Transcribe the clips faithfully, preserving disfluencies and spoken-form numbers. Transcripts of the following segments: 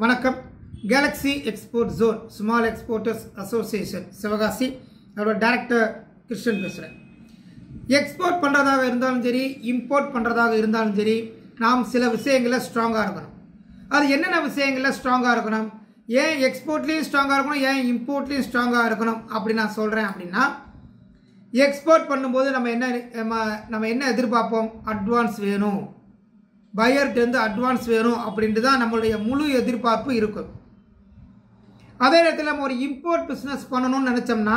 வணக்கம். Galaxy Export Zone Small Exporters Association Sivakasi அவரோட director Krishnan பேசுகிறேன். எக்ஸ்போர்ட் பண்ணுறதாக இருந்தாலும் சரி, இம்போர்ட் பண்ணுறதாக இருந்தாலும் சரி, நாம் சில விஷயங்களில் ஸ்ட்ராங்காக இருக்கணும். அது என்னென்ன விஷயங்களில் ஸ்ட்ராங்காக இருக்கணும், ஏன் எக்ஸ்போர்ட்லேயும் ஸ்ட்ராங்காக இருக்கணும், ஏன் இம்போர்ட்லேயும் ஸ்ட்ராங்காக இருக்கணும் அப்படி நான் சொல்கிறேன். அப்படின்னா, எக்ஸ்போர்ட் பண்ணும்போது நம்ம என்ன நம்ம என்ன எதிர்பார்ப்போம், அட்வான்ஸ் வேணும், பையர்கிட்டேருந்து அட்வான்ஸ் வேணும் அப்படின்ட்டு தான் நம்மளுடைய முழு எதிர்பார்ப்பு இருக்கும். அதே நேரத்தில் நம்ம ஒரு இம்போர்ட் பிஸ்னஸ் பண்ணணும்னு நினச்சோம்னா,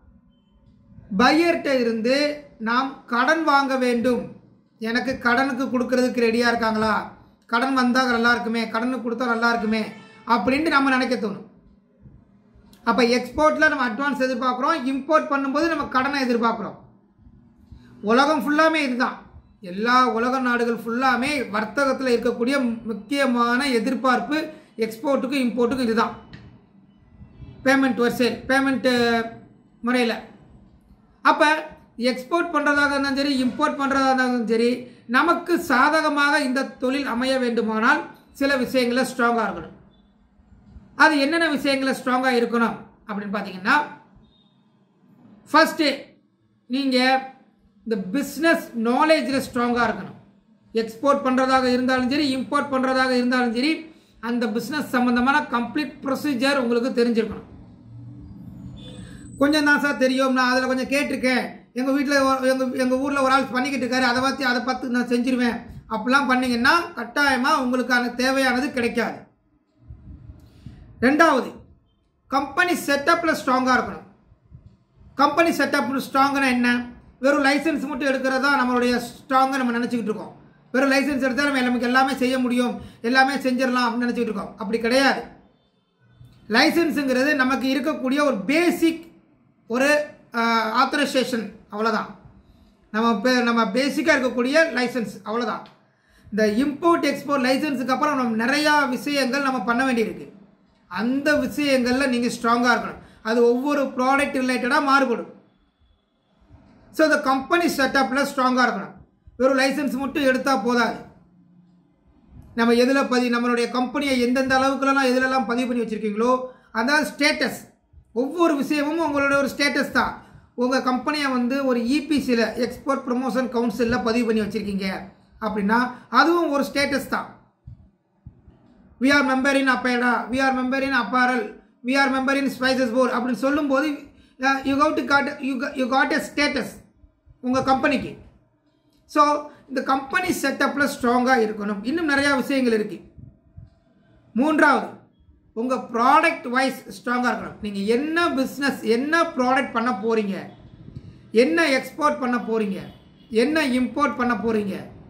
பையர்கிட்ட இருந்து நாம் கடன் வாங்க வேண்டும். எனக்கு கடனுக்கு கொடுக்கறதுக்கு ரெடியாக இருக்காங்களா, கடன் வந்தால் நல்லா இருக்குமே, கடனுக்கு கொடுத்தா நல்லா இருக்குமே அப்படின்ட்டு நம்ம நினைக்க தோணும். அப்போ எக்ஸ்போர்ட்டில் நம்ம அட்வான்ஸ் எதிர்பார்க்குறோம், இம்போர்ட் பண்ணும்போது நம்ம கடனை எதிர்பார்க்குறோம். உலகம் ஃபுல்லாமே இதுதான். எல்லா உலக நாடுகள் ஃபுல்லாமே வர்த்தகத்தில் இருக்கக்கூடிய முக்கியமான எதிர்பார்ப்பு எக்ஸ்போர்ட்டுக்கும் இம்போர்ட்டுக்கும் இதுதான். பேமெண்ட் வரிசையில் பேமெண்ட்டு முறையில். அப்போ எக்ஸ்போர்ட் பண்ணுறதாக இருந்தாலும் சரி, இம்போர்ட் பண்ணுறதாக இருந்தாலும் சரி, நமக்கு சாதகமாக இந்த தொழில் அமைய வேண்டுமானால் சில விஷயங்களில் ஸ்ட்ராங்காக இருக்கணும். அது என்னென்ன விஷயங்களில் ஸ்ட்ராங்காக இருக்கணும் அப்படின்னு பார்த்தீங்கன்னா, ஃபஸ்ட்டு நீங்கள் இந்த பிஸ்னஸ் நாலேஜில் ஸ்ட்ராங்காக இருக்கணும். எக்ஸ்போர்ட் பண்ணுறதாக இருந்தாலும் சரி, இம்போர்ட் பண்ணுறதாக இருந்தாலும் சரி, அந்த பிஸ்னஸ் சம்மந்தமான கம்ப்ளீட் ப்ரொசீஜர் உங்களுக்கு தெரிஞ்சிருக்கணும். கொஞ்சம் தான் சார் தெரியும், நான் அதில் கொஞ்சம் கேட்டிருக்கேன், எங்கள் வீட்டில் எங்கள் எங்கள் ஊரில் ஒரு ஆள் பண்ணிக்கிட்டு இருக்காரு, அதை பார்த்து அதை பார்த்து நான் செஞ்சிருவேன் அப்படிலாம் பண்ணிங்கன்னா கட்டாயமாக உங்களுக்கான தேவையானது கிடைக்காது. ரெண்டாவது, கம்பெனி செட்டப்பில் ஸ்ட்ராங்காக இருக்கணும். கம்பெனி செட்டப் ஸ்ட்ராங்குன்னா என்ன, வெறும் லைசன்ஸ் மட்டும் எடுக்கிறதா நம்மளுடைய ஸ்ட்ராங்காக நம்ம நினச்சிக்கிட்டு இருக்கோம். வெறும் லைசன்ஸ் எடுத்தால் நம்ம நமக்கு எல்லாமே செய்ய முடியும், எல்லாமே செஞ்சிடலாம் அப்படின்னு நினச்சிக்கிட்டு இருக்கோம். அப்படி கிடையாது. லைசன்ஸுங்கிறது நமக்கு இருக்கக்கூடிய ஒரு பேசிக் ஒரு ஆத்தரைசேஷன், அவ்வளோதான். நம்ம நம்ம பேசிக்காக இருக்கக்கூடிய லைசன்ஸ், அவ்வளோதான். இந்த இம்போர்ட் எக்ஸ்போர்ட் லைசன்ஸுக்கு அப்புறம் நம்ம நிறையா விஷயங்கள் நம்ம பண்ண வேண்டியிருக்கு. அந்த விஷயங்களில் நீங்கள் ஸ்ட்ராங்காக இருக்கணும். அது ஒவ்வொரு ப்ராடக்ட் ரிலேட்டடாக மாறுபடும். ஸோ இந்த கம்பெனி செட்டப்பில் ஸ்ட்ராங்காக இருக்கணும். வெறும் லைசன்ஸ் மட்டும் எடுத்தால் போதாது. நம்ம எதில் பதிவு, நம்மளுடைய கம்பெனியை எந்தெந்த அளவுக்குலாம் எதிலெல்லாம் பதிவு பண்ணி வச்சுருக்கீங்களோ, அதாவது ஸ்டேட்டஸ், ஒவ்வொரு விஷயமும் உங்களுடைய ஒரு ஸ்டேட்டஸ் தான். உங்கள் கம்பெனியை வந்து ஒரு இபிசியில், எக்ஸ்போர்ட் ப்ரமோஷன் கவுன்சிலில் பதிவு பண்ணி வச்சுருக்கீங்க அப்படின்னா அதுவும் ஒரு ஸ்டேட்டஸ் தான். We are member in APEDA, we are member in apparel, we are member in spices board அப்படின்னு சொல்லும்போது you got to got you you got a status உங்கள் கம்பெனிக்கு. ஸோ இந்த கம்பெனி செட்டப்பில் ஸ்ட்ராங்காக இருக்கணும். இன்னும் நிறையா விஷயங்கள் இருக்குது. மூன்றாவது, உங்கள் ப்ராடக்ட் வைஸ் ஸ்ட்ராங்காக இருக்கணும். நீங்கள் என்ன பிஸ்னஸ், என்ன ப்ராடக்ட் பண்ண போகிறீங்க, என்ன எக்ஸ்போர்ட் பண்ண போகிறீங்க, என்ன இம்போர்ட் பண்ண போகிறீங்க,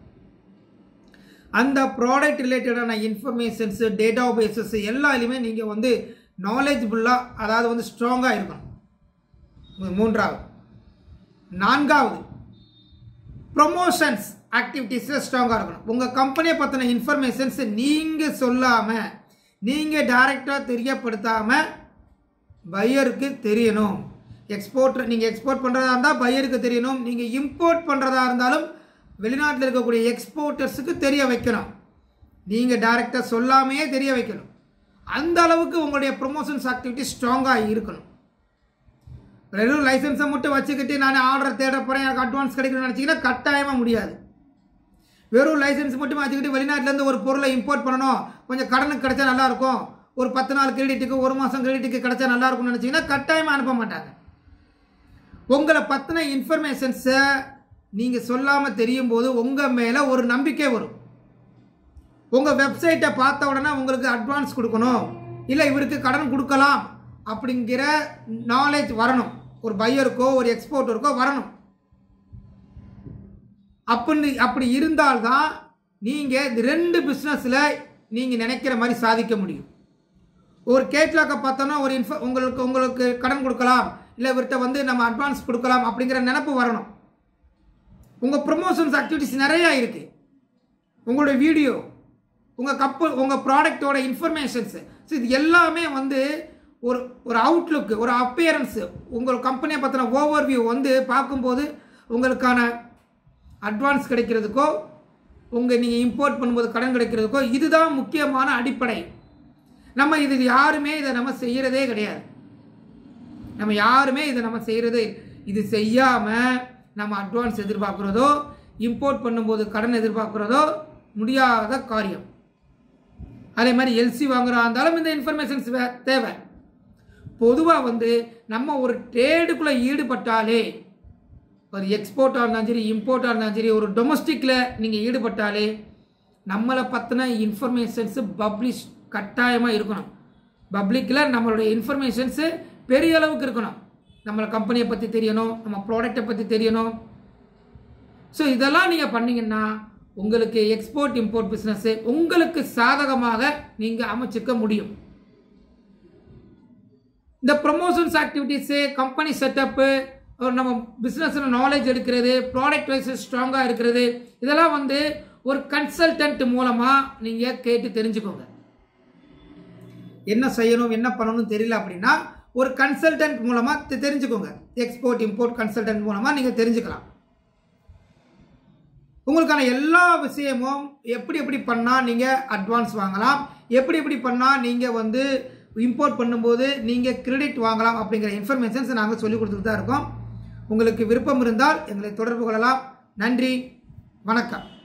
அந்த ப்ராடக்ட் ரிலேட்டடான இன்ஃபர்மேஷன்ஸு, டேட்டா பேஸஸ் எல்லாத்துலேயுமே நீங்கள் வந்து நாலேஜ்ஃபுல்லாக, அதாவது வந்து ஸ்ட்ராங்காக இருக்கணும். மூன்றாவது. நான்காவது, ப்ரொமோஷன்ஸ் ஆக்டிவிட்டீஸில் ஸ்ட்ராங்காக இருக்கணும். உங்கள் கம்பெனியை பற்றின இன்ஃபர்மேஷன்ஸ் நீங்கள் சொல்லாமல், நீங்கள் டைரெக்டாக தெரியப்படுத்தாமல் பையருக்கு தெரியணும். எக்ஸ்போர்ட் நீங்கள் எக்ஸ்போர்ட் பண்ணுறதா இருந்தால் பையருக்கு தெரியணும். நீங்கள் இம்போர்ட் பண்ணுறதா இருந்தாலும் வெளிநாட்டில் இருக்கக்கூடிய எக்ஸ்போர்ட்டர்ஸுக்கு தெரிய வைக்கணும். நீங்கள் டைரெக்டாக சொல்லாமையே தெரிய வைக்கணும். அந்த அளவுக்கு உங்களுடைய ப்ரொமோஷன்ஸ் ஆக்டிவிட்டி ஸ்ட்ராங்காக இருக்கணும். வெறும் லைசன்ஸை மட்டும் வச்சுக்கிட்டு நான் ஆர்டர் தேட போகிறேன், எனக்கு அட்வான்ஸ் கிடைக்கணும்னு நினச்சிங்கன்னா கட்டாயமாக முடியாது. வெறும் லைசன்ஸ் மட்டும் வச்சுக்கிட்டு வெளிநாட்டிலேருந்து ஒரு பொருளை இம்போர்ட் பண்ணணும், கொஞ்சம் கடனுக்கு கிடைச்சா நல்லாயிருக்கும், ஒரு பத்து நாள் கிரெடிட்டுக்கு, ஒரு மாதம் கிரெடிட்டுக்கு கிடைச்சா நல்லாயிருக்கும்னு நினச்சிங்கன்னா கட்டாயமாக அனுப்ப மாட்டாங்க. உங்களை பற்றின இன்ஃபர்மேஷன்ஸை நீங்கள் சொல்லாமல் தெரியும் போது உங்கள் மேலே ஒரு நம்பிக்கை வரும். உங்கள் வெப்சைட்டை பார்த்த உடனே உங்களுக்கு அட்வான்ஸ் கொடுக்கணும், இல்லை இவருக்கு கடன் கொடுக்கலாம் அப்படிங்கிற நாலேஜ் வரணும். ஒரு பையருக்கோ ஒரு எக்ஸ்போர்ட்டருக்கோ வரணும். அப்படி அப்படி இருந்தால்தான் நீங்கள் இந்த ரெண்டு பிஸ்னஸில் நீங்கள் நினைக்கிற மாதிரி சாதிக்க முடியும். ஒரு கேட்லாக்கை பார்த்தோன்னா ஒரு இன்ஃப உங்களுக்கு உங்களுக்கு கடன் கொடுக்கலாம், இல்லை இவர்கிட்ட வந்து நம்ம அட்வான்ஸ் கொடுக்கலாம் அப்படிங்கிற நினைப்பு வரணும். உங்கள் ப்ரொமோஷன்ஸ் ஆக்டிவிட்டிஸ் நிறையா இருக்குது. உங்களுடைய வீடியோ, உங்கள் கப்பு, உங்கள் ப்ராடக்டோட இன்ஃபர்மேஷன்ஸு, ஸோ இது எல்லாமே வந்து ஒரு ஒரு அவுட்லுக்கு, ஒரு அப்பியரன்ஸு, உங்கள் கம்பெனியை பற்றின ஓவர்வியூ வந்து பார்க்கும்போது உங்களுக்கான அட்வான்ஸ் கிடைக்கிறதுக்கோ, உங்கள் நீங்கள் இம்போர்ட் பண்ணும்போது கடன் கிடைக்கிறதுக்கோ இதுதான் முக்கியமான அடிப்படை. நம்ம இது யாருமே இதை நம்ம செய்கிறதே கிடையாது. நம்ம யாருமே இதை நம்ம செய்கிறது இது செய்யாமல் நம்ம அட்வான்ஸ் எதிர்பார்க்குறதோ இம்போர்ட் பண்ணும்போது கடன் எதிர்பார்க்குறதோ முடியாத காரியம். அதே மாதிரி எல்சி வாங்குறா இருந்தாலும் இந்த இன்ஃபர்மேஷன்ஸ் தேவை. பொதுவாக வந்து நம்ம ஒரு ட்ரேடுக்குள்ளே ஈடுபட்டாலே, ஒரு எக்ஸ்போர்ட்டாக இருந்தாலும் சரி இம்போர்ட்டாக இருந்தாலும் சரி, ஒரு டொமஸ்டிக்கில் நீங்கள் ஈடுபட்டாலே நம்மளை பற்றின இன்ஃபர்மேஷன்ஸு பப்ளிஷ் கட்டாயமாக இருக்கணும். பப்ளிக்கில் நம்மளுடைய இன்ஃபர்மேஷன்ஸு பெரிய அளவுக்கு இருக்கணும். நம்மளை கம்பெனியை பற்றி தெரியணும், நம்ம ப்ராடக்டை பற்றி தெரியணும். ஸோ இதெல்லாம் நீங்கள் பண்ணிங்கன்னா உங்களுக்கு எக்ஸ்போர்ட் இம்போர்ட் பிஸ்னஸ்ஸு உங்களுக்கு சாதகமாக நீங்கள் அமைச்சிக்க முடியும். இந்த ப்ரொமோஷன்ஸ் ஆக்டிவிட்டீஸு, கம்பெனி செட்டப்பு, நம்ம பிஸ்னஸில் நாலேஜ் எடுக்கிறது, ப்ராடக்ட் வைஸ் ஸ்ட்ராங்காக இருக்கிறது, இதெல்லாம் வந்து ஒரு கன்சல்டன்ட் மூலமாக நீங்கள் கேட்டு தெரிஞ்சுக்கோங்க. என்ன செய்யணும் என்ன பண்ணணும்னு தெரியல அப்படின்னா ஒரு கன்சல்டன்ட் மூலமாக தெரிஞ்சுக்கோங்க. எக்ஸ்போர்ட் இம்போர்ட் கன்சல்டன்ட் மூலமாக நீங்கள் தெரிஞ்சுக்கலாம். உங்களுக்கான எல்லா விஷயமும் எப்படி எப்படி பண்ணால் நீங்கள் அட்வான்ஸ் வாங்கலாம், எப்படி எப்படி பண்ணால் நீங்கள் வந்து இம்போர்ட் பண்ணும்போது நீங்கள் கிரெடிட் வாங்கலாம் அப்படிங்கிற இன்ஃபர்மேஷன்ஸ் நாங்கள் சொல்லிக் கொடுத்துட்டு தான் இருக்கோம். உங்களுக்கு விருப்பம் இருந்தால் எங்களை தொடர்பு கொள்ளலாம். நன்றி, வணக்கம்.